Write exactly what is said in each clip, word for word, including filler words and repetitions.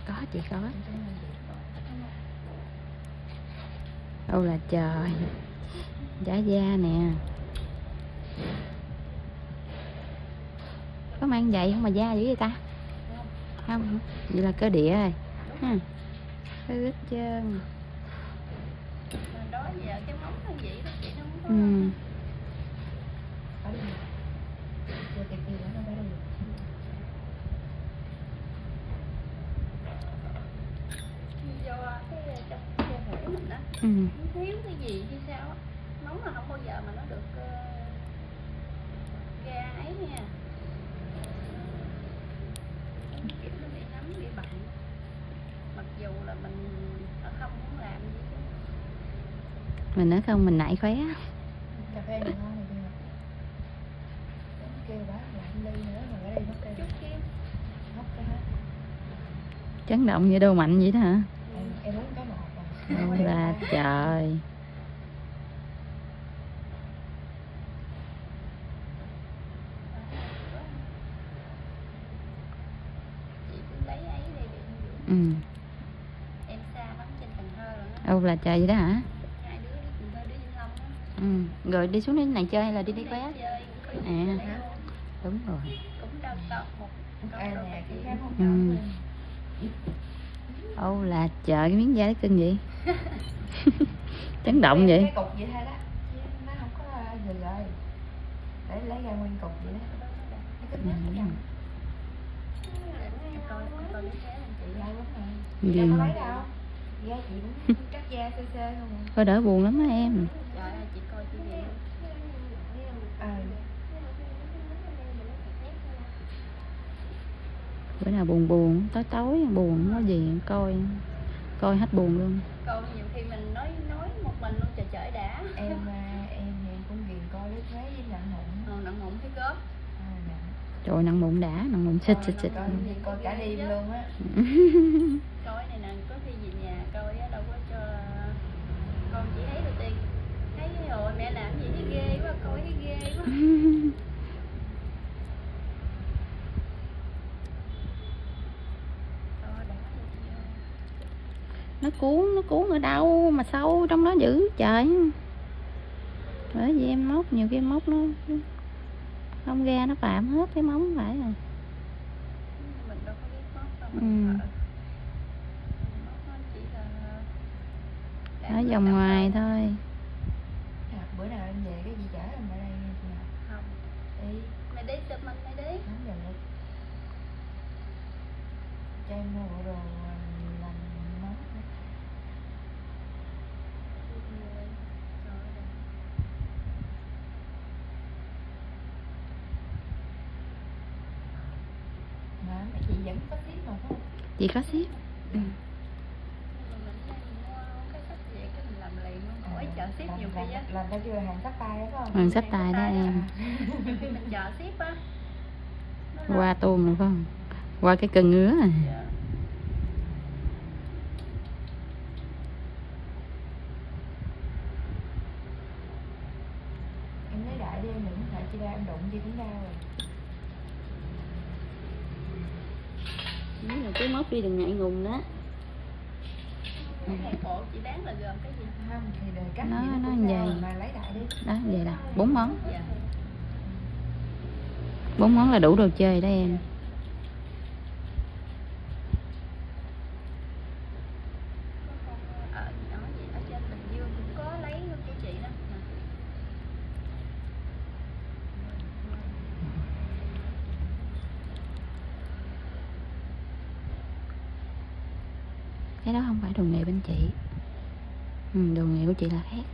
có chị có. Đâu là trời. Giả da nè. Có mang giày không mà da dữ vậy ta? Không, vậy là cơ địa rồi. Ha. Cứ hết trơn. Đó giờ cái móng nó vậy đó chị, nó không có. Ừ. Do cái trong cơ thể mình á, Ừ. thiếu cái gì hay sao á, móng là không bao giờ mà nó được uh, ra ấy nha. Kiểu nó bị nấm bị bệnh, mặc dù là mình ở không muốn làm gì chứ. Mình nói không mình nãy khóe. Cà phê này ngon này kia. Kêu bác lại ly nữa mà ở đây nó kêu. Chút kia. Hấp cái hết. Chấn động vậy đâu mạnh vậy đó hả? Em, em uống cái một Đâu là trời. Chị cứ lấy ấy đi đi. Ừ. Em xa lắm trên Cần Thơ rồi đó. Đâu là trời vậy đó hả? Hai đứa đi Cần Thơ đứa Vĩnh Long á. Ừ. Rồi đi xuống đến này chơi hay là đi đi khóe? Chơi, có gì À. lấy luôn. Đúng rồi. Cũng đâu có một ai nè cái khác không Ừ. Âu là trời, cái miếng da nó cưng vậy. Chấn động vậy. Cái cục vậy thôi đó. Chứ nó không có gì rồi. Để lấy ra nguyên cục vậy đó. Cái Ừ. nhất Em coi em coi lấy khóe lên chị. dạ đúng rồi. Gì? Dạ có lấy đâu. Da chị cũng cắt da sơ sơ không à. Coi đỡ buồn lắm á em. Trời ơi chị coi chị vậy. Ờ. Bữa nào buồn buồn, tối tối buồn không có gì coi. Coi hết buồn luôn. Coi nhiều khi mình nói nói một mình luôn trời trời đã. Em à, em thì cũng ghiền coi lấy thuế với nặng mụn. Ờ, nặng mụn thấy góp. À, nặng. Trời nặng mụn đã, nặng mụn xịt Coi- xịt xịt. coi gì coi cả đêm luôn á. Coi này nè, có khi về nhà coi á, đâu có cho con chỉ thấy đầu tiên. Thấy rồi mẹ làm gì thấy ghê quá, coi thấy ghê quá. Coi đã rồi chị ơi. Nó cuốn, nó cuốn ở đâu mà sâu trong đó dữ trời. Bởi vì em móc, nhiều khi em móc nó không ra, nó phạm hết cái móng phải rồi. Mình đâu có biết móc đâu. Ừ. Mình sợ. Móc nó chỉ là làm Ở nó vòng đậm ngoài hơn. thôi. À, bữa nào em về cái gì chở em ở đây nha chị nào. Không. Đi. Mày đi chụp mình mày đi. Không được. Cho em mua bộ đồ à, làm món. Mà mà chị vẫn có ship mà phải không? Chị có ship. Ừ. Hỏi chợ ship Làm- nhiều khi á. làm- làm theo kêu là hàng sách tay đó phải không? Hàng sách tay đó em. Khi mình chợ ship á. Qua tôm rồi phải không? Qua cái cần ngứa à. Dạ. Em lấy đại đi em đừng phải chị ra em đụng chị cũng đau rồi. Nếu là cứ móc đi đừng ngại ngùng đó. Cái này bộ chị bán là gồm cái gì? Không thì đời cắt Nó- gì nó cũng vậy. đau rồi, mà lấy đại đi. Đó, vậy là bốn món. Dạ. Bốn món là đủ đồ chơi đó em. Ở, ở, gì? Ở trên Bình Dương cũng có lấy của chị đó. Cái đó không phải đồ nghề bên chị. Ừ, đồ nghề của chị là khác.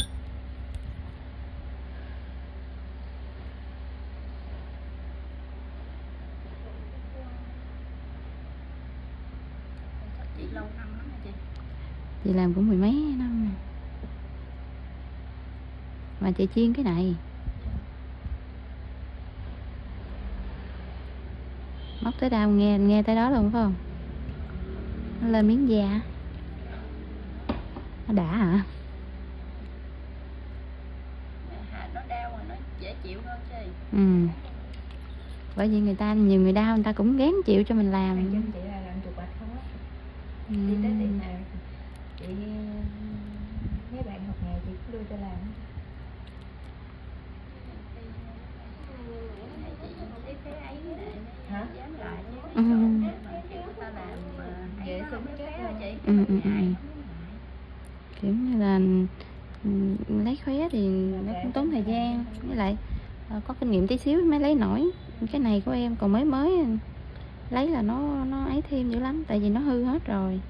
Chị lâu năm lắm hả chị? Chị làm cũng mười mấy năm. Mà chị chiên cái này. Móc tới đâu nghe nghe tới đó luôn phải không? Nó lên miếng da. Nó đã hả? Hà nó đau mà nó dễ chịu hơn chứ. Ừ. Bởi vì người ta nhiều người đau người ta cũng gán chịu cho mình làm. Hàng chân chị là làm chuột bạch không á. Ừ. Đi tới tiệm nào chị mấy bạn học nghề chị cũng đưa cho làm. Cái cái ấy nè, Hả? dám lại chứ Ừ. cái chỗ mà kiểu người ta làm mà Vệ ấy nó sinh không chết phép luôn. chị. Ừ, ừ, ừ. Ngại, Kiểu như là ừ, lấy khóe thì nó cũng tốn thời gian, với lại ờ, có kinh nghiệm tí xíu mới lấy nổi. Cái này của em còn mới mới lấy là nó nó ấy thêm dữ lắm, tại vì nó hư hết rồi.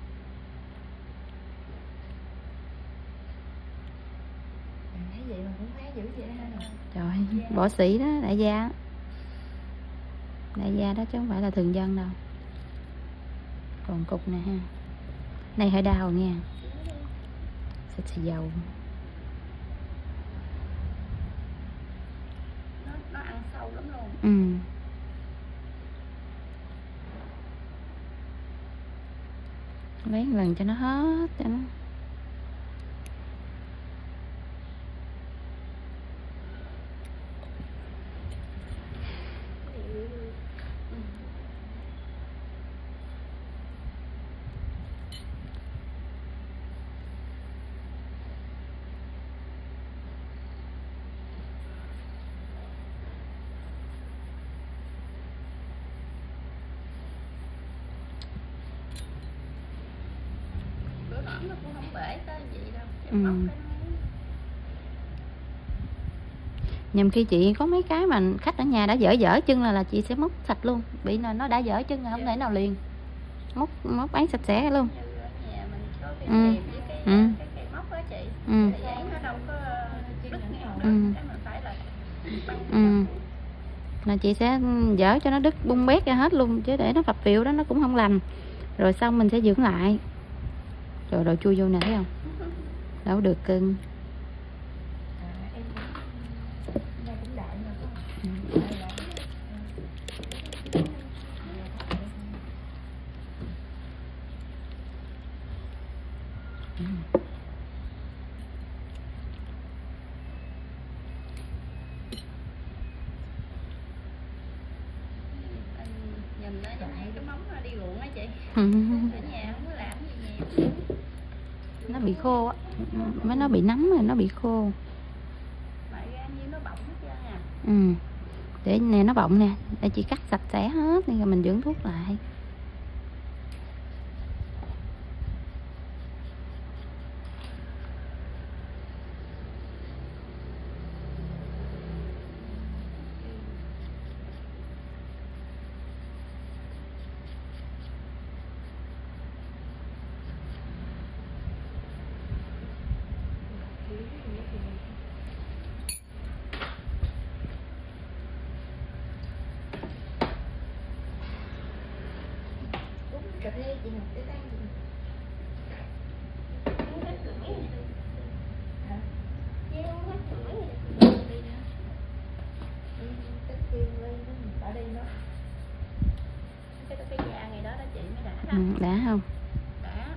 Thấy vậy mà cũng thấy dữ vậy ha. Trời, võ sĩ đó, đại gia. Đại gia đó chứ không phải là thường dân đâu. Còn cục nè ha. Này hơi đau nha. Xịt xì dầu. nó nó ăn sâu lắm luôn. Ừ. Lấy một lần cho nó hết cho nó. Bữa hổm nó cũng không bể tới gì đâu. Ừ. Móc cái nó- Nhằm khi chị có mấy cái mà khách ở nhà đã dở dở chân là là chị sẽ móc sạch luôn. Bị là nó đã dở chân là không thể nào liền. Móc móc án sạch sẽ luôn. Như ở nhà mình có cái Ừ. kìm với cái, Ừ. cái cây móc đó chị. Ừ. Thì vậy nó đâu có đứt ngang được. Ừ. Cái mình phải là băng Ừ. Là chị sẽ dở cho nó đứt bung bét ra hết luôn, chứ để nó phập phịu đó nó cũng không lành. Rồi xong mình sẽ dưỡng lại. Rồi đồ chui vô nè, thấy không? Đâu được cưng. À, em cũng em cũng đợi mà có. Ừ. Đợi lại. Ừ. nhìn nó giống như cái móng đi ruộng á chị. Ừ. Ở nhà không có làm gì nhiều. Nó bị khô á, mấy nó bị nấm rồi nó bị khô. Mà ra như nó bọng hết trơn à. Ừ. Để nè nó bọng nè, để chị cắt sạch sẽ hết rồi mình dưỡng thuốc lại. Uống cà phê chị học cái tay gì? Hả? Tính tiền lên ở đây nó. Cái cái da ngày đó đó chị mới đã đó. Ừ, đã không? Đã.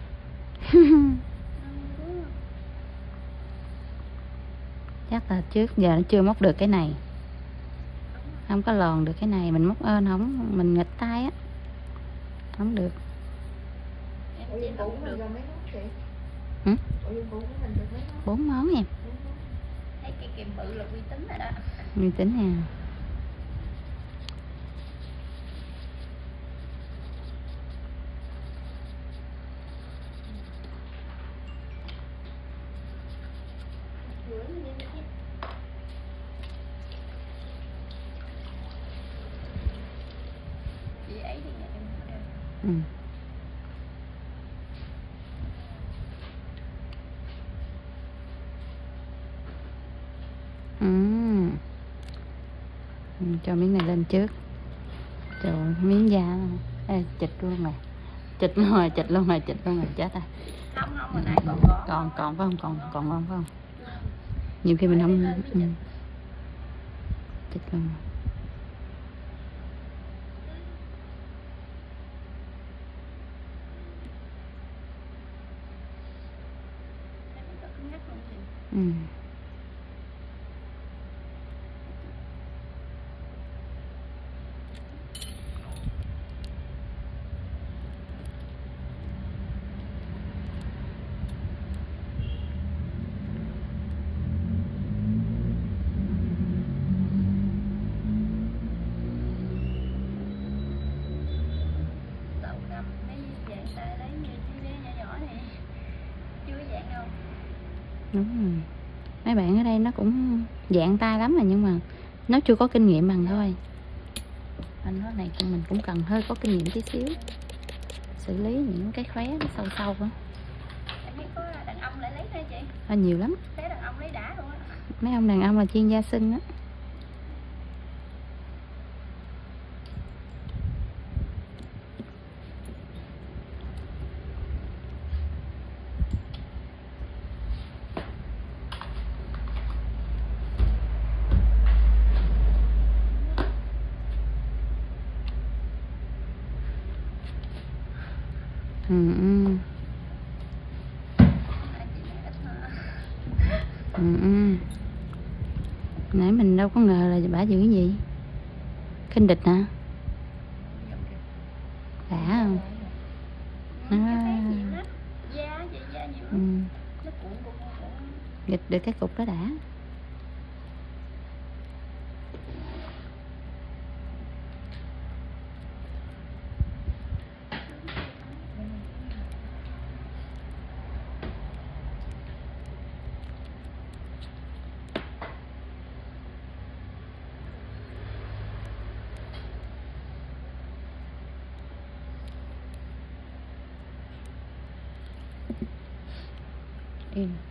Chắc là trước giờ nó chưa móc được cái này. Không có lòn được cái này, mình móc ơn không, mình nghịch tay á. Không được. Em Ủa chỉ dụng cụ không của mình được. gồm mấy món chị? Hử? Ủa dụng cụ của mình được mấy món? Bốn món nha. Bốn món. Thấy cái kìm bự là uy tín rồi đó. Mình tính nè. Chị ấy thì nhà em không đeo. Ừ. Ừ. Ừ, cho miếng này lên trước. Trời ơi, miếng da. Ê, chịch luôn rồi. Chịch luôn rồi, chịch luôn rồi, chịch luôn rồi, chết rồi. Không không, hồi nãy còn có. Còn còn phải không? Còn còn ngon phải không? Nhiều khi mình không ừ. Chịch luôn. Thấy nó cứng ngắc luôn chị. Ừ. Đúng rồi. Mấy bạn ở đây nó cũng dạng tay lắm rồi nhưng mà nó chưa có kinh nghiệm bằng thôi. Anh nói này mình cũng cần hơi có kinh nghiệm tí xíu, xử lý những cái khóe nó sâu sâu đó. Em biết có đàn ông lại lấy đây chị. À, nhiều lắm. Thấy đàn ông lấy đã luôn á. Mấy ông đàn ông là chuyên gia sưng á. Ừ, ừ. Tại chị này ít mà. Ừ, ừ. Nãy mình đâu có ngờ là bả giữ cái gì. Khinh địch hả? Đã không? Ừ, À. em thấy nhiều lắm. Da, chị da nhiều Ừ. lắm. Nó cuộn cuộn cuộn. Nghịch được cái cục đó đã. Yên.